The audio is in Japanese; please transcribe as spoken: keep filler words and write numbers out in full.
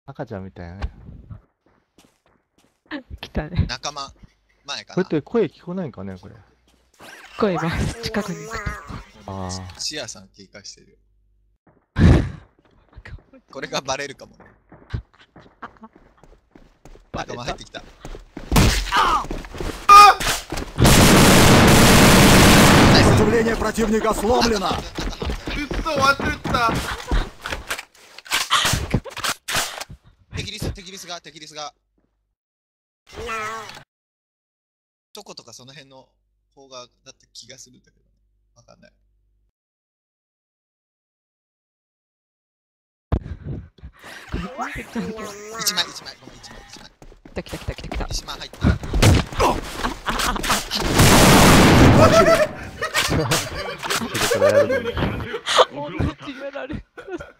赤ちゃんみたいなね。 来たね。 仲間前かな。 これって声聞こえないんかね、これ。 聞こえます。近くに。 ああ。 シアさん警戒してるよ。これがバレるかもね。仲間入ってきた。 Сопротивление противника сломлено! Ты что, вот это? 敵リス、敵リスが、敵リスが。どことかその辺の方がだって気がするんだけど、わかんない。一枚一枚、ごめん一枚一枚。 来た来た来た来た来た。 一枚入った。 後ろからやるのに。 同じやられ。